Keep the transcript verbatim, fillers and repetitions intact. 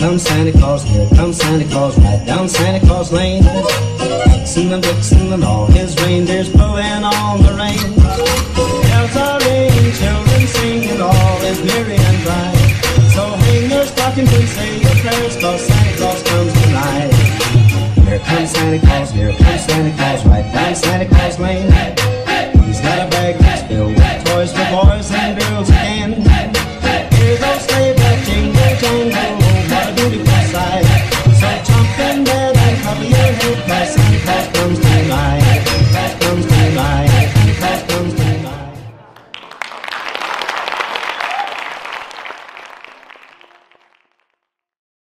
comes Santa Claus, here comes Santa Claus, right down Santa Claus Lane. Vixen and Blitzen and all his reindeers pulling on the rein. Bells are ringing, children singing, all is merry and bright. So hang your stockings and say your prayers, 'cause